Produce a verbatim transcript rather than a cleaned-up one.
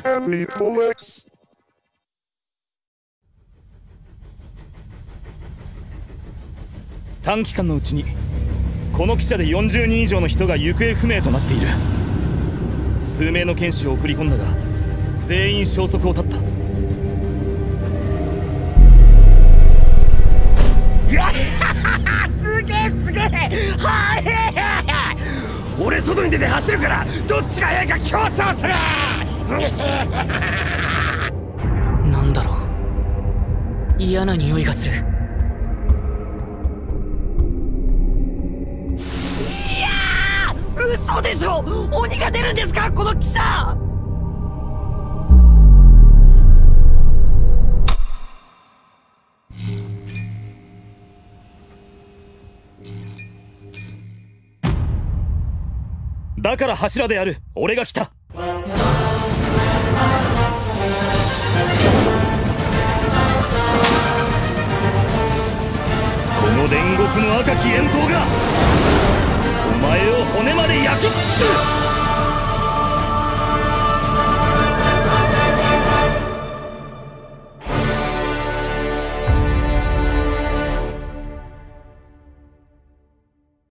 短期間のうちにこの汽車でよんじゅうにん以上の人が行方不明となっている。数名の剣士を送り込んだが全員消息を絶った。 すげえすげえ、はい、俺外に出て走るからどっちが速いか競争する。 なんだろう、嫌な匂いがする。 いやー、嘘でしょ。鬼が出るんですかこの汽車。 だから柱である俺が来た。この煉獄の赤き炎刀がお前を骨まで焼き尽くす。